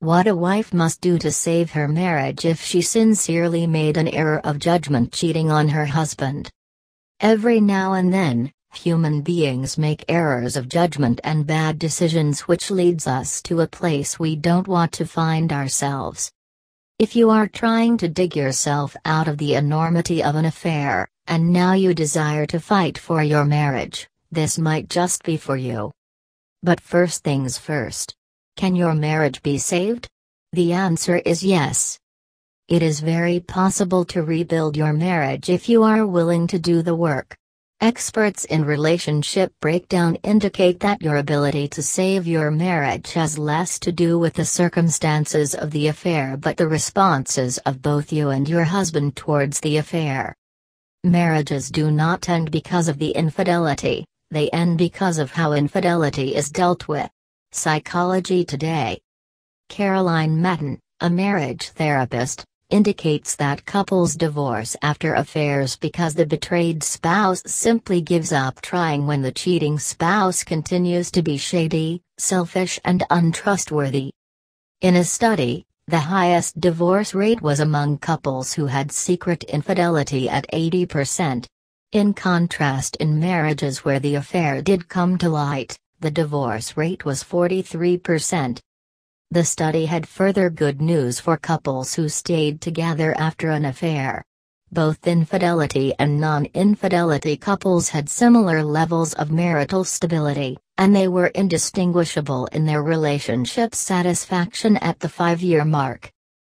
What a wife must do to save her marriage if she sincerely made an error of judgment cheating on her husband. Every now and then, human beings make errors of judgment and bad decisions which leads us to a place we don't want to find ourselves. If you are trying to dig yourself out of the enormity of an affair, and now you desire to fight for your marriage, this might just be for you. But first things first. Can your marriage be saved? The answer is yes. It is very possible to rebuild your marriage if you are willing to do the work. Experts in relationship breakdown indicate that your ability to save your marriage has less to do with the circumstances of the affair but the responses of both you and your husband towards the affair. Marriages do not end because of the infidelity, they end because of how infidelity is dealt with. Psychology Today. Caroline Matten, a marriage therapist, indicates that couples divorce after affairs because the betrayed spouse simply gives up trying when the cheating spouse continues to be shady, selfish and untrustworthy. In a study, the highest divorce rate was among couples who had secret infidelity at 80%. In contrast, in marriages where the affair did come to light, the divorce rate was 43%. The study had further good news for couples who stayed together after an affair. Both infidelity and non-infidelity couples had similar levels of marital stability, and they were indistinguishable in their relationship satisfaction at the 5-year mark.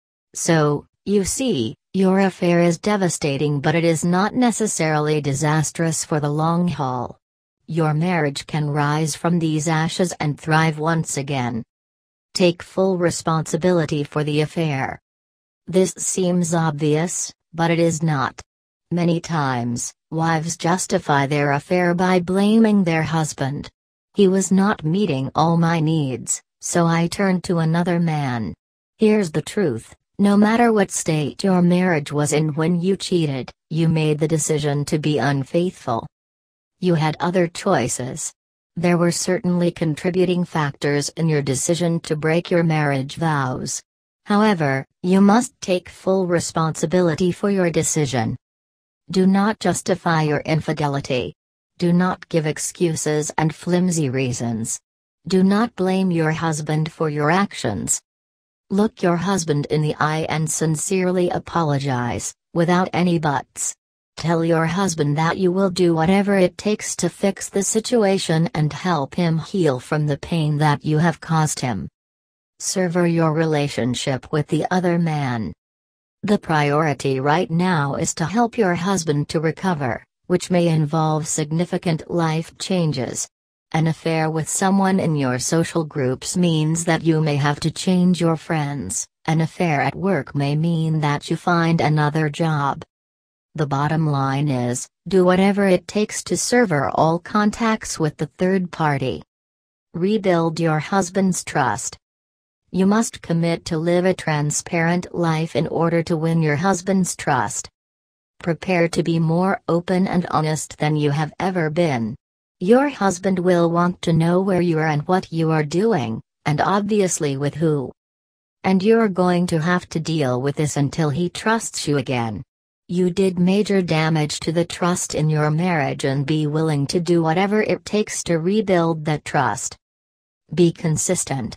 So, you see, your affair is devastating, but it is not necessarily disastrous for the long haul. Your marriage can rise from these ashes and thrive once again. Take full responsibility for the affair. This seems obvious, but it is not. Many times, wives justify their affair by blaming their husband. He was not meeting all my needs, so I turned to another man. Here's the truth, no matter what state your marriage was in when you cheated, you made the decision to be unfaithful. You had other choices. There were certainly contributing factors in your decision to break your marriage vows. However, you must take full responsibility for your decision. Do not justify your infidelity. Do not give excuses and flimsy reasons. Do not blame your husband for your actions. Look your husband in the eye and sincerely apologize, without any buts. Tell your husband that you will do whatever it takes to fix the situation and help him heal from the pain that you have caused him. Sever your relationship with the other man. The priority right now is to help your husband to recover, which may involve significant life changes. An affair with someone in your social groups means that you may have to change your friends. An affair at work may mean that you find another job. The bottom line is, do whatever it takes to sever all contacts with the third party. Rebuild your husband's trust. You must commit to live a transparent life in order to win your husband's trust. Prepare to be more open and honest than you have ever been. Your husband will want to know where you are and what you are doing, and obviously with who. And you're going to have to deal with this until he trusts you again. You did major damage to the trust in your marriage and be willing to do whatever it takes to rebuild that trust. Be consistent.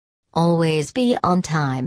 Always be on time.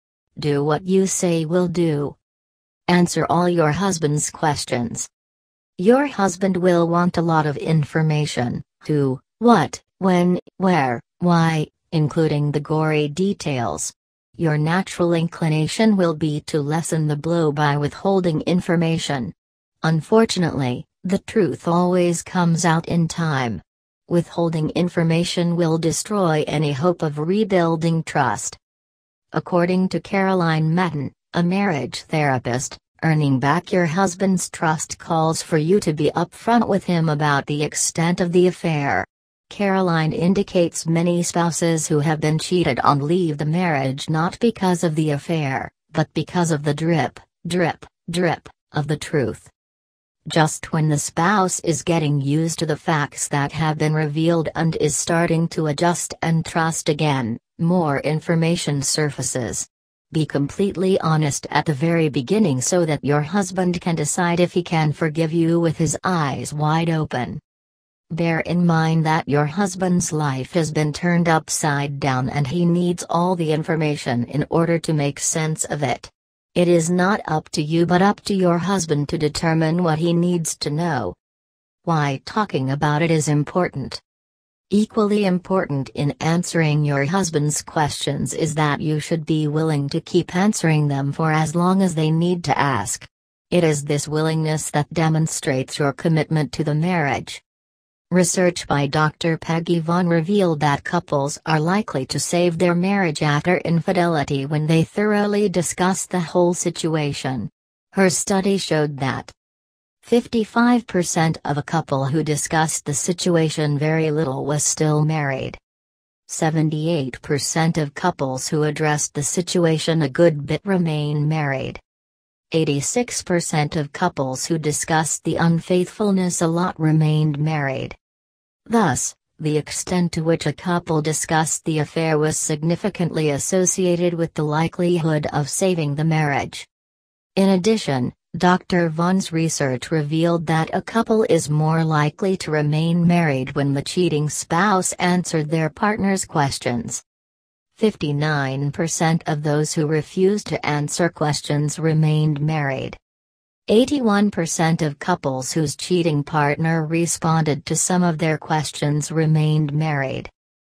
Do what you say will do. Answer all your husband's questions. Your husband will want a lot of information: who, what, when, where, why, including the gory details. Your natural inclination will be to lessen the blow by withholding information. Unfortunately, the truth always comes out in time. Withholding information will destroy any hope of rebuilding trust. According to Caroline Matten, a marriage therapist, earning back your husband's trust calls for you to be upfront with him about the extent of the affair. Caroline indicates many spouses who have been cheated on leave the marriage not because of the affair, but because of the drip, drip, drip, of the truth. Just when the spouse is getting used to the facts that have been revealed and is starting to adjust and trust again, More information surfaces. Be completely honest at the very beginning so that your husband can decide if he can forgive you with his eyes wide open. Bear in mind that your husband's life has been turned upside down and he needs all the information in order to make sense of it. It is not up to you but up to your husband to determine what he needs to know. Why talking about it is important. Equally important in answering your husband's questions is that you should be willing to keep answering them for as long as they need to ask. It is this willingness that demonstrates your commitment to the marriage. Research by Dr. Peggy Vaughn revealed that couples are likely to save their marriage after infidelity when they thoroughly discuss the whole situation. Her study showed that 55% of a couple who discussed the situation very little was still married. 78% of couples who addressed the situation a good bit remain married. 86% of couples who discussed the unfaithfulness a lot remained married. Thus, the extent to which a couple discussed the affair was significantly associated with the likelihood of saving the marriage. In addition, Dr. Vaughn's research revealed that a couple is more likely to remain married when the cheating spouse answered their partner's questions. 59% of those who refused to answer questions remained married. 81% of couples whose cheating partner responded to some of their questions remained married.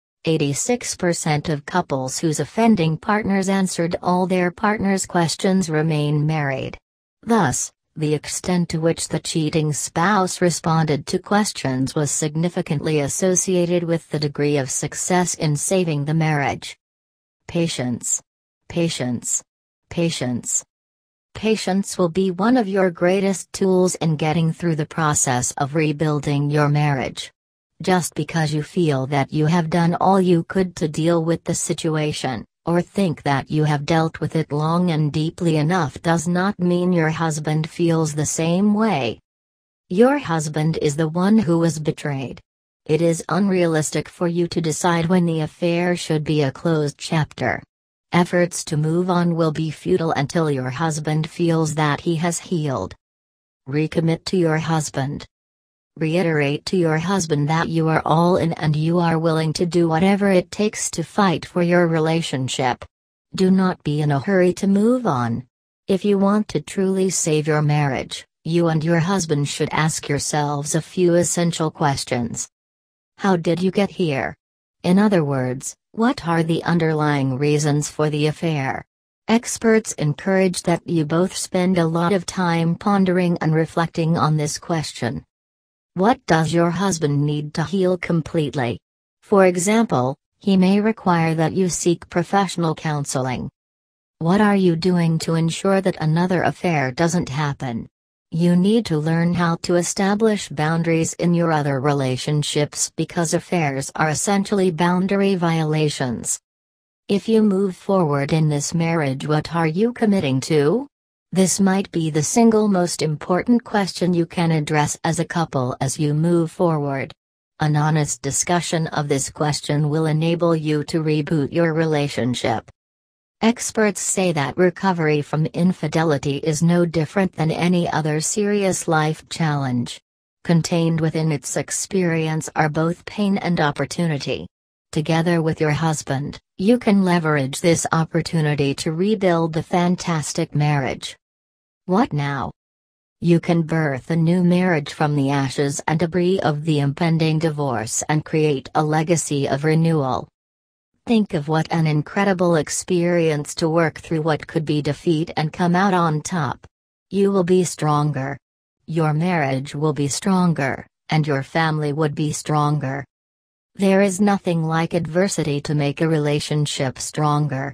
86% of couples whose offending partners answered all their partner's questions remain married. Thus, the extent to which the cheating spouse responded to questions was significantly associated with the degree of success in saving the marriage. Patience. Patience. Patience. Patience will be one of your greatest tools in getting through the process of rebuilding your marriage. Just because you feel that you have done all you could to deal with the situation, or think that you have dealt with it long and deeply enough does not mean your husband feels the same way. Your husband is the one who was betrayed. It is unrealistic for you to decide when the affair should be a closed chapter. Efforts to move on will be futile until your husband feels that he has healed. Recommit to your husband. Reiterate to your husband that you are all in and you are willing to do whatever it takes to fight for your relationship. Do not be in a hurry to move on. If you want to truly save your marriage, you and your husband should ask yourselves a few essential questions. How did you get here? In other words, what are the underlying reasons for the affair? Experts encourage that you both spend a lot of time pondering and reflecting on this question. What does your husband need to heal completely? For example, he may require that you seek professional counseling. What are you doing to ensure that another affair doesn't happen? You need to learn how to establish boundaries in your other relationships because affairs are essentially boundary violations. If you move forward in this marriage, what are you committing to? This might be the single most important question you can address as a couple as you move forward. An honest discussion of this question will enable you to reboot your relationship. Experts say that recovery from infidelity is no different than any other serious life challenge. Contained within its experience are both pain and opportunity. Together with your husband, you can leverage this opportunity to rebuild the fantastic marriage. What now? You can birth a new marriage from the ashes and debris of the impending divorce and create a legacy of renewal. Think of what an incredible experience to work through what could be defeat and come out on top. You will be stronger. Your marriage will be stronger, and your family would be stronger. There is nothing like adversity to make a relationship stronger.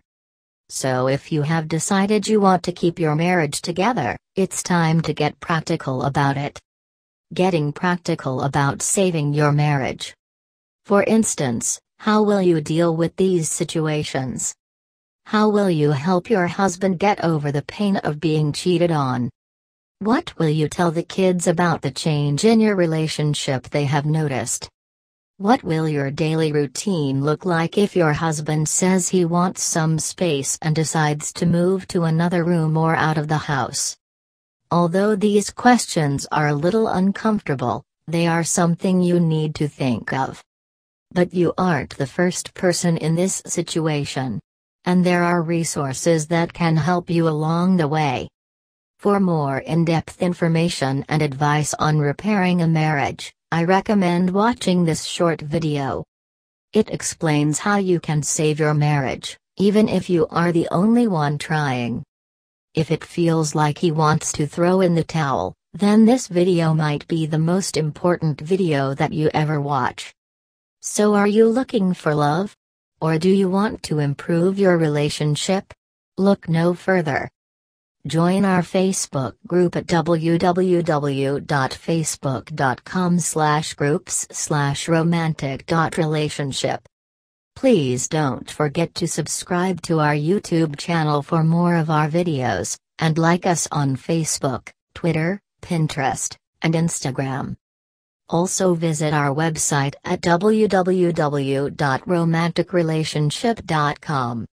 So if you have decided you want to keep your marriage together, it's time to get practical about it. Getting practical about saving your marriage. For instance, how will you deal with these situations? How will you help your husband get over the pain of being cheated on? What will you tell the kids about the change in your relationship they have noticed? What will your daily routine look like if your husband says he wants some space and decides to move to another room or out of the house? Although these questions are a little uncomfortable, they are something you need to think of. But you aren't the first person in this situation. And there are resources that can help you along the way. For more in-depth information and advice on repairing a marriage, I recommend watching this short video. It explains how you can save your marriage, even if you are the only one trying. If it feels like he wants to throw in the towel, then this video might be the most important video that you ever watch. So are you looking for love? Or do you want to improve your relationship? Look no further. Join our Facebook group at www.facebook.com/groups/romantic.relationship. Please don't forget to subscribe to our YouTube channel for more of our videos, and like us on Facebook, Twitter, Pinterest, and Instagram. Also visit our website at www.romanticrelationship.com.